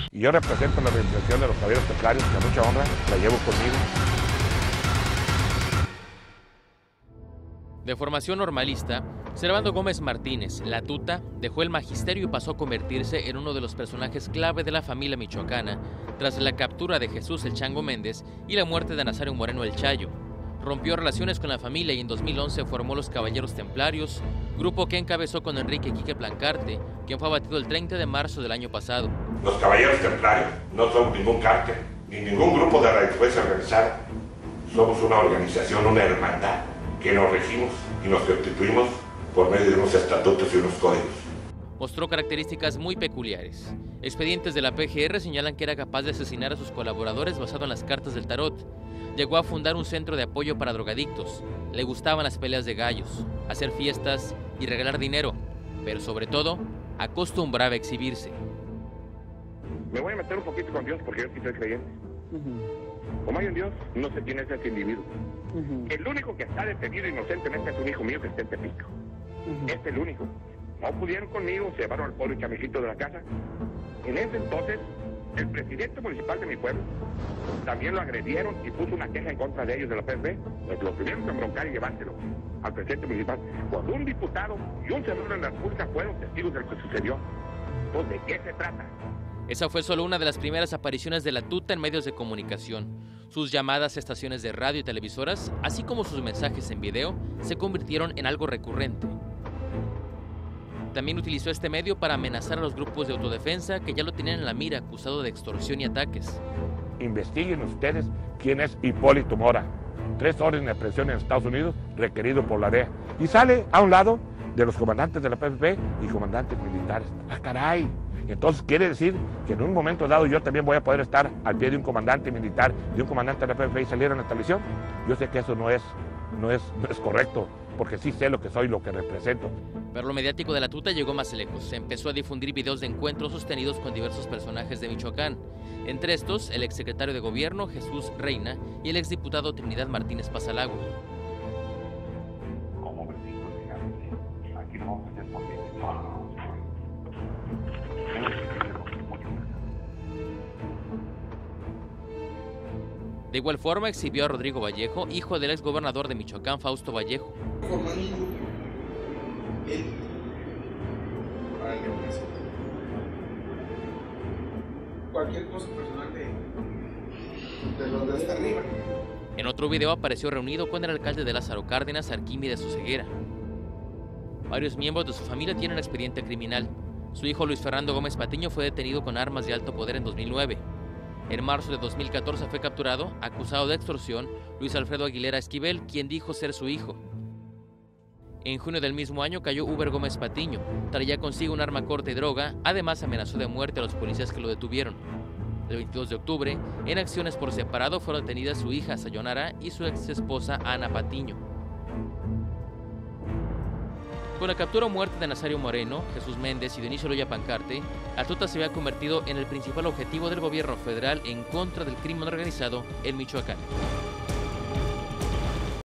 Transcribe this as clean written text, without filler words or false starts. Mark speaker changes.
Speaker 1: Y yo represento la organización de los Caballeros Templarios, que a mucha honra la llevo conmigo.
Speaker 2: De formación normalista, Servando Gómez Martínez, la Tuta, dejó el magisterio y pasó a convertirse en uno de los personajes clave de la familia michoacana tras la captura de Jesús el Chango Méndez y la muerte de Nazario Moreno el Chayo. Rompió relaciones con la familia y en 2011 formó los Caballeros Templarios, grupo que encabezó con Enrique Quique Plancarte, quien fue abatido el 30 de marzo del año pasado.
Speaker 1: Los Caballeros Templarios no somos ningún cártel, ni ningún grupo de la delincuencia organizada. Somos una organización, una hermandad, que nos regimos y nos constituimos por medio de unos estatutos y unos códigos.
Speaker 2: Mostró características muy peculiares. Expedientes de la PGR señalan que era capaz de asesinar a sus colaboradores basado en las cartas del tarot. Llegó a fundar un centro de apoyo para drogadictos. Le gustaban las peleas de gallos, hacer fiestas y regalar dinero. Pero sobre todo, acostumbraba a exhibirse.
Speaker 1: Me voy a meter un poquito con Dios porque yo sí soy creyente. Como hay un Dios, no sé quién es ese individuo. El único que está detenido inocentemente es un hijo mío que está en Tepic. Es el único. No pudieron conmigo, se llevaron al pobre chamejito de la casa. En ese entonces, el presidente municipal de mi pueblo también lo agredieron y puso una queja en contra de ellos de la PSB. Pues lo tuvieron que embroncar y llevárselo al presidente municipal. Cuando un diputado y un senador en la República fueron testigos de lo que sucedió. Entonces, ¿de qué se trata?
Speaker 2: Esa fue solo una de las primeras apariciones de la Tuta en medios de comunicación. Sus llamadas a estaciones de radio y televisoras, así como sus mensajes en video, se convirtieron en algo recurrente. También utilizó este medio para amenazar a los grupos de autodefensa que ya lo tenían en la mira, acusado de extorsión y ataques.
Speaker 1: Investiguen ustedes quién es Hipólito Mora. 3 órdenes de presión en Estados Unidos, requerido por la DEA. Y sale a un lado de los comandantes de la PFP y comandantes militares. ¡Ah, caray! Entonces quiere decir que en un momento dado yo también voy a poder estar al pie de un comandante militar, de un comandante de la PFP y salir en la televisión. Yo sé que eso no es correcto, porque sí sé lo que soy, lo que represento.
Speaker 2: Pero lo mediático de la Tuta llegó más lejos. Se empezó a difundir videos de encuentros sostenidos con diversos personajes de Michoacán. Entre estos, el exsecretario de Gobierno, Jesús Reina, y el exdiputado Trinidad Martínez Pazalagua. De igual forma exhibió a Rodrigo Vallejo, hijo del exgobernador de Michoacán, Fausto Vallejo.
Speaker 3: Cualquier cosa personal de los de hasta arriba.
Speaker 2: En otro video apareció reunido con el alcalde de Lázaro Cárdenas, Arquímedes Oseguera. Varios miembros de su familia tienen expediente criminal. Su hijo Luis Fernando Gómez Patiño fue detenido con armas de alto poder en 2009. En marzo de 2014 fue capturado, acusado de extorsión, Luis Alfredo Aguilera Esquivel, quien dijo ser su hijo. En junio del mismo año cayó Uber Gómez Patiño, traía consigo un arma corta y droga, además amenazó de muerte a los policías que lo detuvieron. El 22 de octubre, en acciones por separado, fueron detenidas su hija Sayonara y su ex esposa Ana Patiño. Con la captura o muerte de Nazario Moreno, Jesús Méndez y Dionisio Loya Plancarte, la Tuta se había convertido en el principal objetivo del gobierno federal en contra del crimen organizado en Michoacán.